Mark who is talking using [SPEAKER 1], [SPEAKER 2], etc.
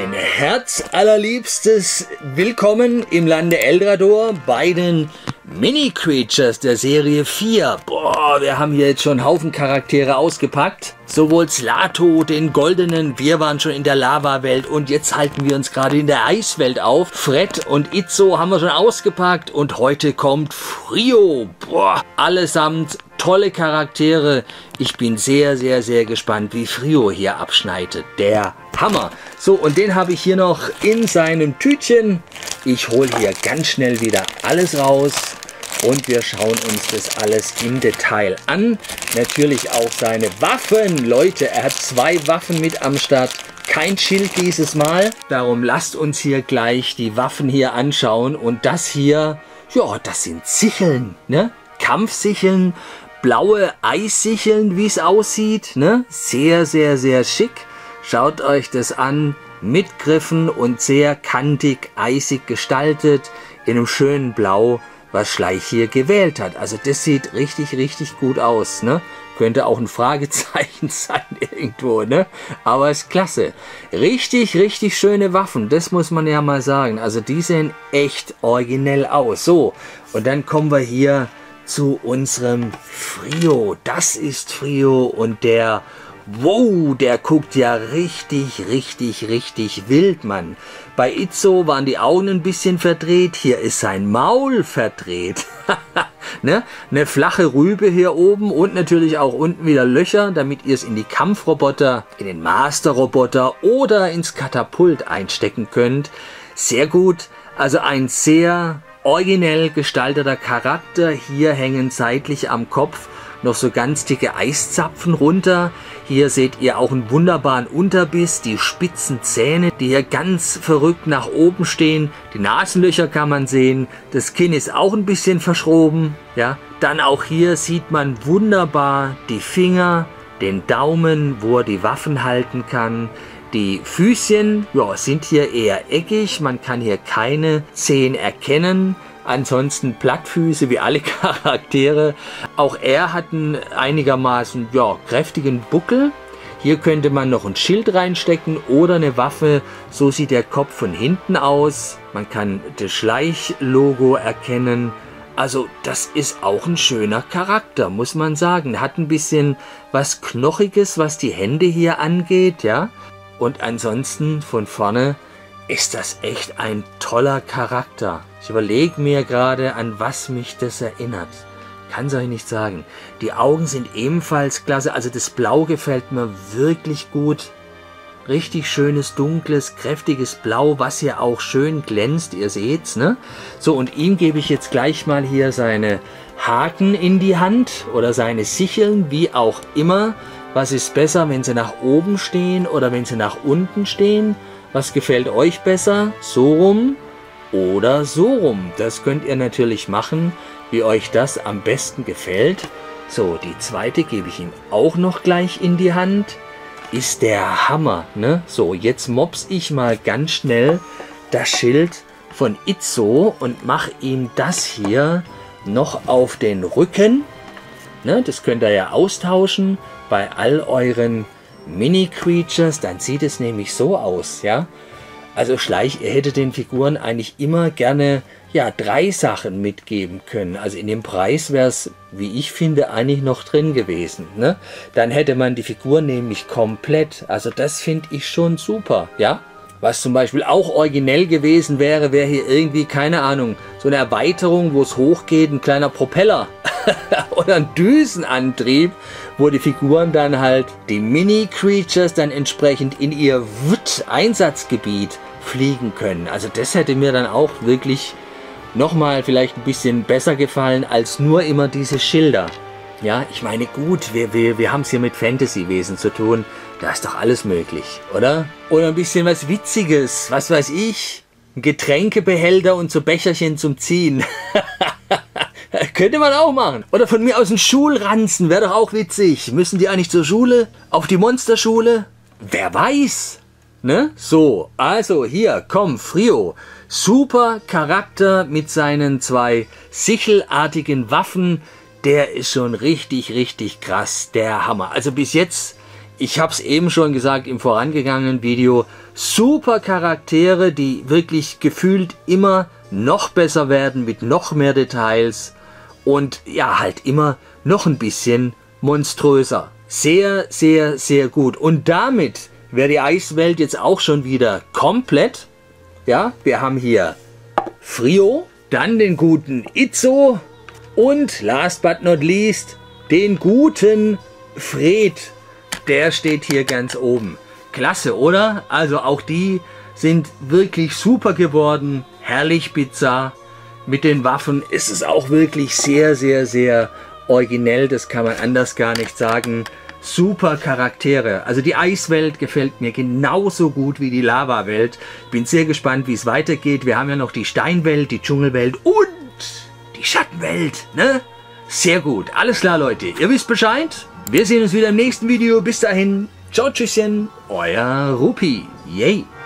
[SPEAKER 1] Ein herzallerliebstes Willkommen im Lande Eldrador bei den Mini-Creatures der Serie 4. Boah, wir haben hier jetzt schon einen Haufen Charaktere ausgepackt. Sowohl Slato, den Goldenen, wir waren schon in der Lava-Welt und jetzt halten wir uns gerade in der Eiswelt auf. Fred und Itzo haben wir schon ausgepackt und heute kommt Frio. Boah, allesamt tolle Charaktere. Ich bin sehr, sehr, sehr gespannt, wie Frio hier abschneidet. Der Hammer. So, und den habe ich hier noch in seinem Tütchen. Ich hole hier ganz schnell wieder alles raus. Und wir schauen uns das alles im Detail an. Natürlich auch seine Waffen. Leute, er hat 2 Waffen mit am Start. Kein Schild dieses Mal. Darum lasst uns hier gleich die Waffen hier anschauen. Und das hier, ja, das sind Sicheln, ne? Kampfsicheln, blaue Eissicheln, wie es aussieht, ne? Sehr, sehr, sehr schick. Schaut euch das an. Mit Griffen und sehr kantig, eisig gestaltet. In einem schönen Blau, was Schleich hier gewählt hat. Also das sieht richtig, richtig gut aus, ne? Könnte auch ein Fragezeichen sein irgendwo, ne? Aber ist klasse. Richtig, richtig schöne Waffen, das muss man ja mal sagen. Also die sehen echt originell aus. So, und dann kommen wir hier zu unserem Frio. Das ist Frio und der... Wow, der guckt ja richtig, richtig, richtig wild, Mann. Bei Itzo waren die Augen ein bisschen verdreht. Hier ist sein Maul verdreht. Ne? Eine flache Rübe hier oben und natürlich auch unten wieder Löcher, damit ihr es in die Kampfroboter, in den Master-Roboter oder ins Katapult einstecken könnt. Sehr gut. Also ein sehr originell gestalteter Charakter. Hier hängen seitlich am Kopf noch so ganz dicke Eiszapfen runter. Hier seht ihr auch einen wunderbaren Unterbiss, die spitzen Zähne, die hier ganz verrückt nach oben stehen. Die Nasenlöcher kann man sehen. Das Kinn ist auch ein bisschen verschroben. Ja. Dann auch hier sieht man wunderbar die Finger, den Daumen, wo er die Waffen halten kann. Die Füßchen, ja, sind hier eher eckig. Man kann hier keine Zehen erkennen. Ansonsten Plattfüße wie alle Charaktere. Auch er hat einen einigermaßen, ja, kräftigen Buckel. Hier könnte man noch ein Schild reinstecken oder eine Waffe. So sieht der Kopf von hinten aus. Man kann das Schleich-Logo erkennen. Also das ist auch ein schöner Charakter, muss man sagen. Hat ein bisschen was Knochiges, was die Hände hier angeht, ja. Und ansonsten von vorne ist das echt ein toller Charakter. Ich überlege mir gerade, an was mich das erinnert. Kann es euch nicht sagen. Die Augen sind ebenfalls klasse. Also das Blau gefällt mir wirklich gut. Richtig schönes, dunkles, kräftiges Blau, was hier auch schön glänzt. Ihr seht's, ne? So, und ihm gebe ich jetzt gleich mal hier seine Haken in die Hand oder seine Sicheln, wie auch immer. Was ist besser, wenn sie nach oben stehen oder wenn sie nach unten stehen? Was gefällt euch besser? So rum oder so rum? Das könnt ihr natürlich machen, wie euch das am besten gefällt. So, die zweite gebe ich ihm auch noch gleich in die Hand. Ist der Hammer, ne? So, jetzt mops ich mal ganz schnell das Schild von Itzo und mache ihm das hier noch auf den Rücken. Ne? Das könnt ihr ja austauschen bei all euren Mini-Creatures, dann sieht es nämlich so aus, ja. Also Schleich, ihr hättet den Figuren eigentlich immer gerne, ja, 3 Sachen mitgeben können. Also in dem Preis wäre es, wie ich finde, eigentlich noch drin gewesen, ne? Dann hätte man die Figuren nämlich komplett, also das finde ich schon super, ja. Was zum Beispiel auch originell gewesen wäre, wäre hier irgendwie, keine Ahnung, so eine Erweiterung, wo es hochgeht, ein kleiner Propeller oder ein Düsenantrieb, wo die Figuren dann halt, die Mini-Creatures dann entsprechend in ihr Einsatzgebiet fliegen können. Also das hätte mir dann auch wirklich nochmal vielleicht ein bisschen besser gefallen, als nur immer diese Schilder. Ja, ich meine, gut, wir haben es hier mit Fantasy-Wesen zu tun. Da ist doch alles möglich, oder? Oder ein bisschen was Witziges, was weiß ich. Ein Getränkebehälter und so Becherchen zum Ziehen. Könnte man auch machen. Oder von mir aus ein Schulranzen, wäre doch auch witzig. Müssen die eigentlich zur Schule? Auf die Monsterschule? Wer weiß? Ne? So, also hier, komm, Frio. Super Charakter mit seinen 2 sichelartigen Waffen. Der ist schon richtig, richtig krass. Der Hammer. Also bis jetzt ich habe es eben schon gesagt im vorangegangenen Video, super Charaktere, die wirklich gefühlt immer noch besser werden mit noch mehr Details und ja, halt immer noch ein bisschen monströser. Sehr, sehr, sehr gut. Und damit wäre die Eiswelt jetzt auch schon wieder komplett. Ja, wir haben hier Frio, dann den guten Itzo und last but not least den guten Fred. Der steht hier ganz oben. Klasse, oder? Also auch die sind wirklich super geworden. Herrlich bizarr. Mit den Waffen ist es auch wirklich sehr, sehr, sehr originell. Das kann man anders gar nicht sagen. Super Charaktere. Also die Eiswelt gefällt mir genauso gut wie die Lava-Welt. Bin sehr gespannt, wie es weitergeht. Wir haben ja noch die Steinwelt, die Dschungelwelt und die Schattenwelt. Ne? Sehr gut. Alles klar, Leute. Ihr wisst Bescheid. Wir sehen uns wieder im nächsten Video. Bis dahin. Ciao, tschüsschen. Euer Rupi. Yay.